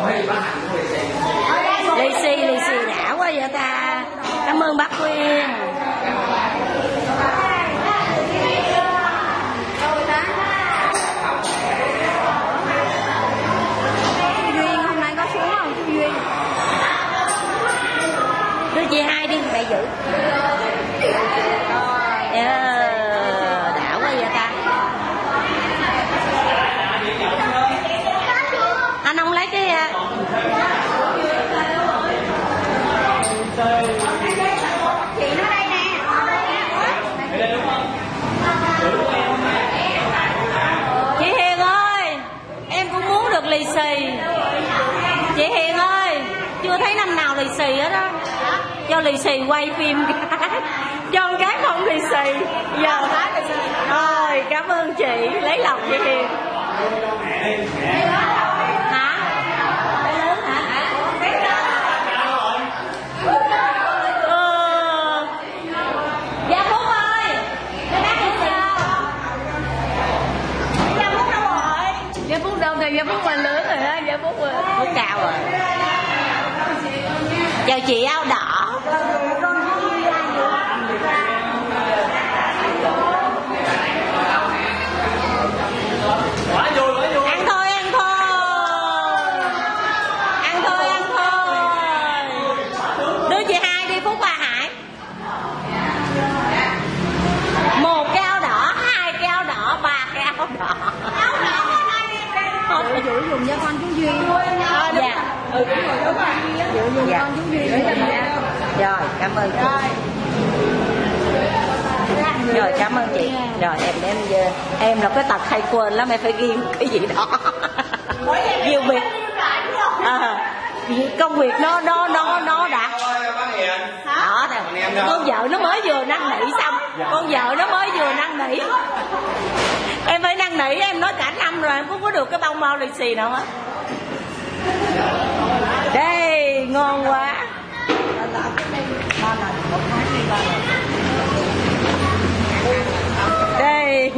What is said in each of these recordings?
Lì xì đã quá vậy ta. Cảm ơn bác Quyên. Duyên hôm nay có xuống không chú Duyên? Đưa chị hai đi mẹ giữ. Đã quá vậy ta. Anh không lấy cái Chị nó đây nè. chị Hiền ơi, em cũng muốn được lì xì. Chị Hiền ơi, chưa thấy năm nào lì xì hết á. Cho lì xì quay phim cho cái không lì xì giờ. Rồi cảm ơn chị, lấy lòng chị Hiền. Hả? Dạ Phúc ơi, cái bác đi sao? Dạ Phúc đâu rồi? Dạ Phúc đâu thì Dạ Phúc mình lớn rồi á, Dạ Phúc rồi. Phúc cao rồi. Chào chị áo đỏ. Ăn thôi, ăn thôi. Ăn thôi, ăn thôi. Đưa chị hai đi Phúc và Hải. Một cái áo đỏ, hai cái áo đỏ, ba cái áo đỏ. Áo đỏ Không, Dụ dùng cho con chú Duyên. Dạ. Dụ dùng Dạ. con chú Duyên. Rồi, cảm ơn chị. Rồi, cảm ơn chị. Rồi, em là cái tật hay quên lắm, em phải ghi cái gì đó. Nhiều việc. Công việc nó đã. Đó, con vợ nó mới vừa năn nỉ xong. Con vợ nó mới vừa năn nỉ. Em phải năn nỉ, em nói cả năm rồi em cũng có được cái bông bao lì xì nào hết. Đây, ngon quá. Đây.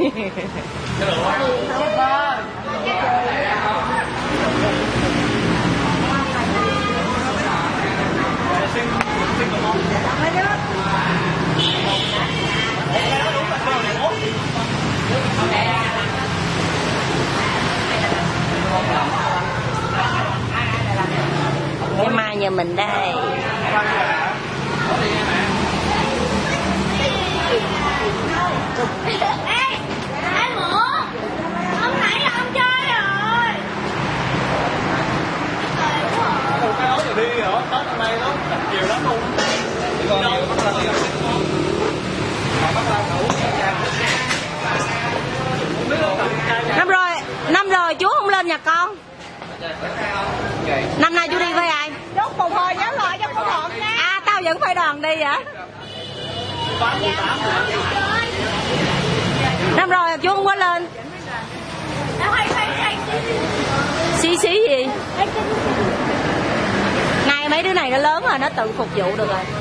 Cái mai nhà mình đây. Ê, anh Mũ, hôm nãy là ông chơi rồi. Cái áo giờ đi rồi, Tết hôm nay nó chiều lắm luôn. Chỉ còn nhiều bắt lên rồi. Năm rồi chú không lên nhà con. Năm nay chú đi với ai? Lúc phục hồi nhớ lại cho con hồn nha. À, tao vẫn phải đoàn đi hả? Năm rồi chú không có lên. Xí gì? Này mấy đứa này nó lớn rồi, nó tự phục vụ được rồi.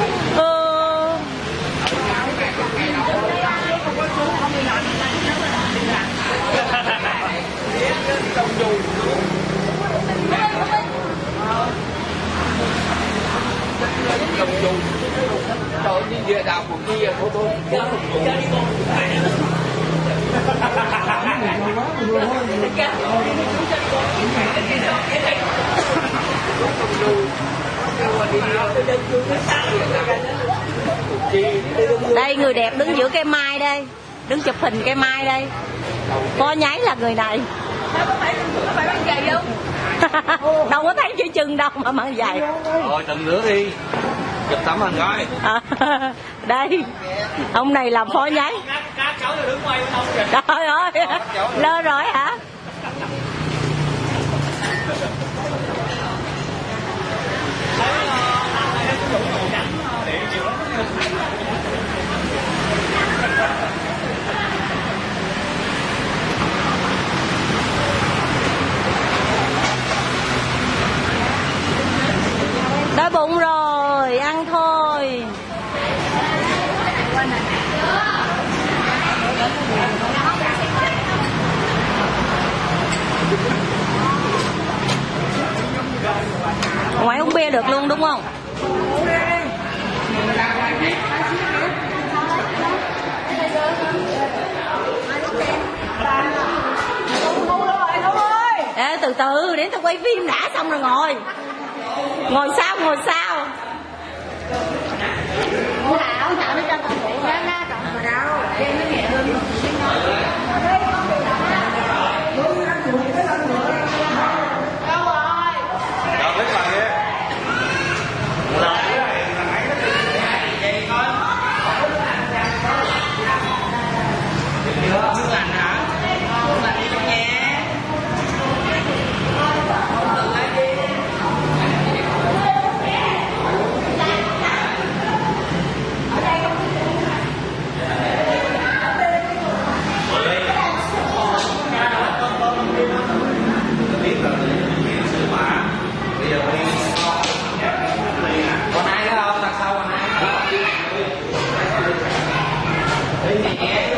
Trời đi về đào một kia thôi thôi. Đây người đẹp đứng giữa cây mai đây, đứng chụp hình cây mai đây. Phó nháy là người này. Đâu có thấy chữ chân đâu mà mang giày. Rồi từng nữa đi. Chụp tấm hình coi. Đây, ông này làm phó nháy. Trời ơi, lơ rồi hả? Đói bụng rồi, ăn thôi. Ngoài uống bia được luôn đúng không? Ê, từ từ để tao quay phim đã xong rồi ngồi. Ngồi sau. Ông Thảo nó cho tao phụ đó đó, còn mà đâu đem nó nhẹ hơn. Đó, lấy bài đi. Còn ai nữa không? Đặt sau còn ai nữa? Đi nhẹ.